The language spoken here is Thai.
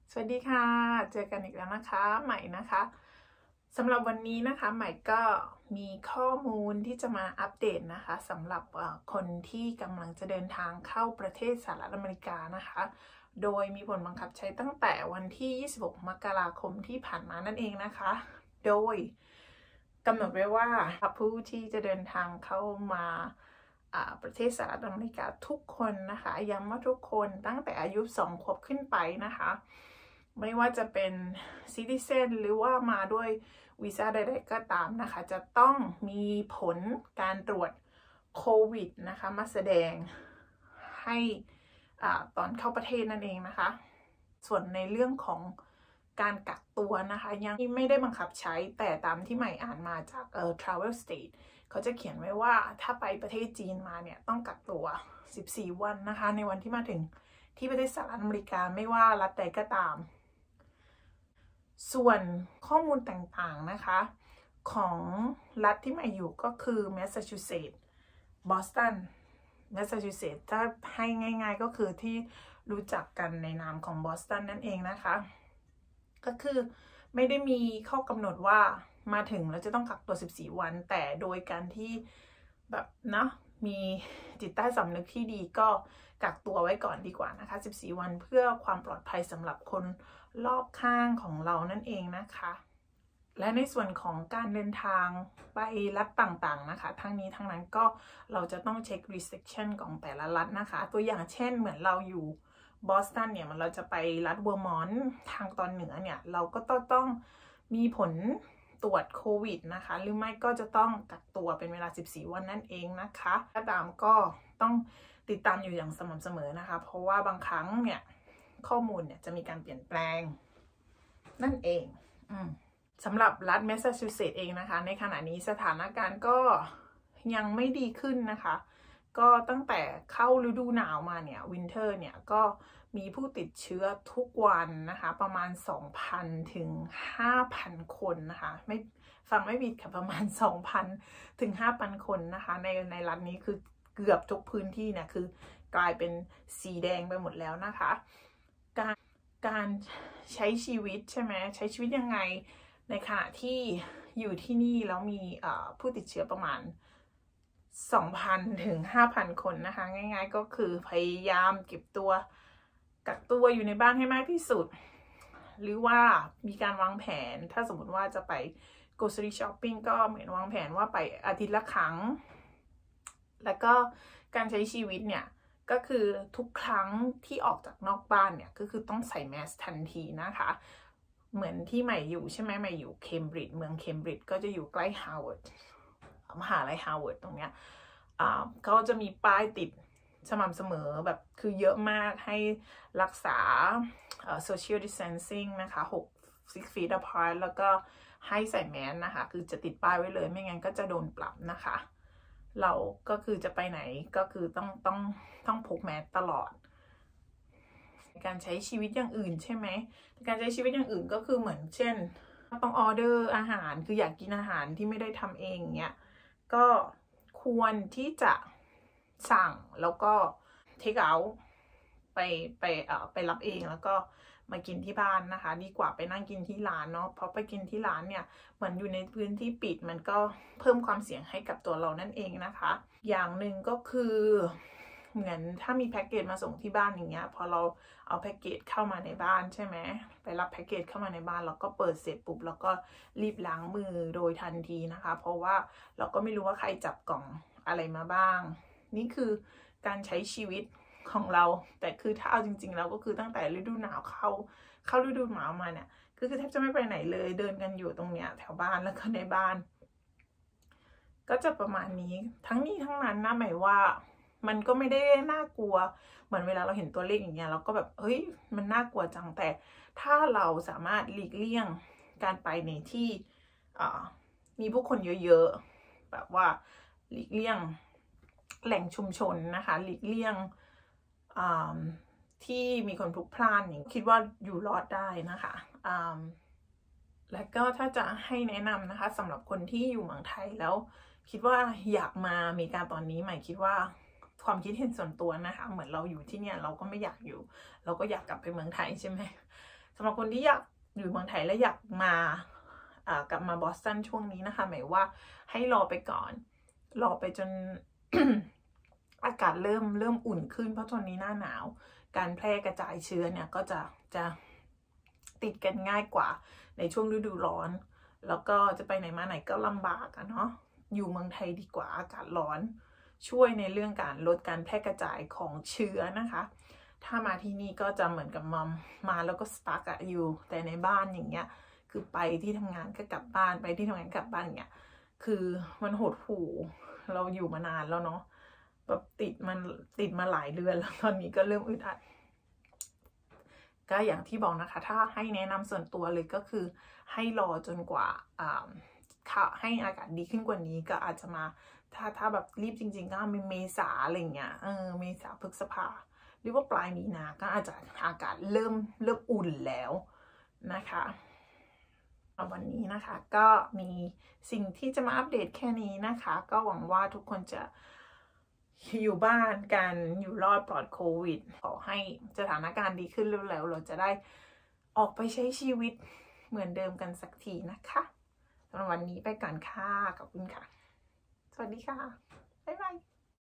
สวัสดีค่ะเจอกันอีกแล้วนะคะใหม่นะคะสำหรับวันนี้นะคะใหม่ก็มีข้อมูลที่จะมาอัปเดตนะคะสำหรับคนที่กำลังจะเดินทางเข้าประเทศสหรัฐอเมริกานะคะโดยมีผลบังคับใช้ตั้งแต่วันที่26 มกราคมที่ผ่านมานั่นเองนะคะโดยกำหนดไว้ว่าผู้ที่จะเดินทางเข้ามาประเทศสหรัฐอเมริกาทุกคนนะคะย้ำว่าทุกคนตั้งแต่อายุ2 ขวบขึ้นไปนะคะไม่ว่าจะเป็นซิติเซนหรือว่ามาด้วยวีซ่าใดๆก็ตามนะคะจะต้องมีผลการตรวจโควิดนะคะมาแสดงให้ตอนเข้าประเทศนั่นเองนะคะส่วนในเรื่องของการกักตัวนะคะยังไม่ได้บังคับใช้แต่ตามที่ใหม่อ่านมาจากTravel State เขาจะเขียนไว้ว่าถ้าไปประเทศจีนมาเนี่ยต้องกักตัว14 วันนะคะในวันที่มาถึงที่ประเทศสหรัฐอเมริกาไม่ว่ารัฐใดก็ตามส่วนข้อมูลต่างๆนะคะของรัฐที่ใหม่อยู่ก็คือแมสซาชูเซตส์บอสตันแมสซาชูเซตส์ถ้าให้ง่ายๆก็คือที่รู้จักกันในนามของบอสตันนั่นเองนะคะก็คือไม่ได้มีข้อกำหนดว่ามาถึงแล้วจะต้องกักตัว14 วันแต่โดยการที่แบบมีจิตใต้สำนึกที่ดีก็กักตัวไว้ก่อนดีกว่านะคะ14 วันเพื่อความปลอดภัยสำหรับคนรอบข้างของเรานั่นเองนะคะและในส่วนของการเดินทางไปรัฐต่างๆนะคะทั้งนี้ทั้งนั้นก็เราจะต้องเช็ค restriction ของแต่ละรัฐนะคะตัวอย่างเช่นเหมือนเราอยู่บอสตันเนี่ยเราจะไปรัฐเวอร์มอนต์ทางตอนเหนือเนี่ยเราก็ต้องมีผลตรวจโควิดนะคะหรือไม่ก็จะต้องกักตัวเป็นเวลา14 วันนั่นเองนะคะถ้าตามก็ต้องติดตามอยู่อย่างสม่ำเสมอนะคะเพราะว่าบางครั้งเนี่ยข้อมูลเนี่ยจะมีการเปลี่ยนแปลงนั่นเองสำหรับรัฐแมสซาชูเซตส์เองนะคะในขณะนี้สถานการณ์ก็ยังไม่ดีขึ้นนะคะก็ตั้งแต่เข้าฤดูหนาวมาเนี่ยวินเทอร์เนี่ยก็มีผู้ติดเชื้อทุกวันนะคะประมาณ 2,000 ถึง 5,000 คนนะคะไม่ฟังไม่ผิดค่ะประมาณ 2,000 ถึง 5,000 คนนะคะในรัฐนี้คือเกือบทุกพื้นที่เนี่ยคือกลายเป็นสีแดงไปหมดแล้วนะคะการใช้ชีวิตใช่ไหมใช้ชีวิตยังไงในขณะที่อยู่ที่นี่แล้วมีผู้ติดเชื้อประมาณ 2,000 ถึง 5,000 คนนะคะง่ายๆก็คือพยายามเก็บตัวกักตัวอยู่ในบ้านให้มากที่สุดหรือว่ามีการวางแผนถ้าสมมติว่าจะไป grocery shopping ก็เหมือนวางแผนว่าไปอาทิตย์ละครั้งแล้วก็การใช้ชีวิตเนี่ยก็คือทุกครั้งที่ออกจากนอกบ้านเนี่ยก็คือต้องใส่แมสทันทีนะคะเหมือนที่ใหม่อยู่ใช่ไหมใหม่อยู่เคมบริดจ์เมืองเคมบริดจ์ก็จะอยู่ใกล้ฮาร์วาร์ดมหาลัยฮาร์วาร์ดตรงเนี้ยเขาจะมีป้ายติดสม่ำเสมอแบบคือเยอะมากให้รักษาsocial distancing นะคะ6 feet apart แล้วก็ให้ใส่แมสนะคะคือจะติดป้ายไว้เลยไม่งั้นก็จะโดนปรับนะคะเราก็คือจะไปไหนก็คือต้องพกแมสตลอดการใช้ชีวิตอย่างอื่นใช่ไหมการใช้ชีวิตอย่างอื่นก็คือเหมือนเช่นต้องออเดอร์อาหารคืออยากกินอาหารที่ไม่ได้ทำเองเนี้ยก็ควรที่จะสั่งแล้วก็เทคเอาท์ไปรับเองแล้วก็มากินที่บ้านนะคะดีกว่าไปนั่งกินที่ร้านเนาะเพราะไปกินที่ร้านเนี่ยเหมือนอยู่ในพื้นที่ปิดมันก็เพิ่มความเสี่ยงให้กับตัวเรานั่นเองนะคะอย่างหนึ่งก็คือเหมือนถ้ามีแพ็กเกจมาส่งที่บ้านอย่างเงี้ยพอเราเอาแพ็กเกจเข้ามาในบ้านใช่ไหมไปรับแพ็กเกจเข้ามาในบ้านแล้วก็เปิดเสร็จปุ๊บแล้วก็รีบล้างมือโดยทันทีนะคะเพราะว่าเราก็ไม่รู้ว่าใครจับกล่องอะไรมาบ้างนี่คือการใช้ชีวิตของเราแต่คือถ้าเอาจริงๆแล้วก็คือตั้งแต่ฤดูหนาวเข้าฤดูหนาวมาเนี่ยคือแทบจะไม่ไปไหนเลยเดินกันอยู่ตรงเนี้ยแถวบ้านแล้วก็ในบ้านก็จะประมาณนี้ทั้งนี้ทั้งนั้นนะหมายว่ามันก็ไม่ได้น่ากลัวเหมือนเวลาเราเห็นตัวเลขอย่างเงี้ยเราก็แบบเฮ้ยมันน่ากลัวจังแต่ถ้าเราสามารถหลีกเลี่ยงการไปในที่มีผู้คนเยอะๆแบบว่าหลีกเลี่ยงแหล่งชุมชนนะคะหลีกเลี่ยงที่มีคนพลุกพล่านอย่างคิดว่าอยู่รอดได้นะคะและก็ถ้าจะให้แนะนำนะคะสำหรับคนที่อยู่เมืองไทยแล้วคิดว่าอยากมาอเมริกาตอนนี้ใหม่คิดว่าความคิดเห็นส่วนตัวนะคะเหมือนเราอยู่ที่เนี่ยเราก็ไม่อยากอยู่เราก็อยากกลับไปเมืองไทยใช่ไหมสำหรับคนที่อยากอยู่เมืองไทยและอยากมากลับมาบอสตันช่วงนี้นะคะหมายว่าให้รอไปก่อนรอไปจน อากาศเริ่มอุ่นขึ้นเพราะตอนนี้หน้าหนาวการแพร่กระจายเชื้อเนี่ยก็จะติดกันง่ายกว่าในช่วงฤดูร้อนแล้วก็จะไปไหนมาไหนก็ลำบากอะเนาะอยู่เมืองไทยดีกว่าอากาศร้อนช่วยในเรื่องการลดการแพร่กระจายของเชื้อนะคะถ้ามาที่นี่ก็จะเหมือนกับมาแล้วก็สตั๊กอะอยู่แต่ในบ้านอย่างเงี้ยคือไปที่ทำงานก็กลับบ้านไปที่ทำงานกลับบ้านอย่างเงี้ยคือมันหดหู่เราอยู่มานานแล้วเนาะแบบติดมาหลายเดือนแล้วตอนนี้ก็เริ่มอึดอัดก็อย่างที่บอกนะคะถ้าให้แนะนำส่วนตัวเลยก็คือให้รอจนกว่าให้อากาศดีขึ้นกว่านี้ก็อาจจะมาถ้าแบบรีบจริงๆก็เมษาอะไรเงี้ยเมษาพฤษภาหรือว่าปลายมีนาก็อาจจะอากาศเริ่มอุ่นแล้วนะคะวันนี้นะคะก็มีสิ่งที่จะมาอัปเดตแค่นี้นะคะก็หวังว่าทุกคนจะอยู่บ้านกันอยู่รอดปลอดโควิดขอให้สถานการณ์ดีขึ้นเร็วๆเราจะได้ออกไปใช้ชีวิตเหมือนเดิมกันสักทีนะคะสำหรับวันนี้ไปก่อนค่ะขอบคุณค่ะสวัสดีค่ะ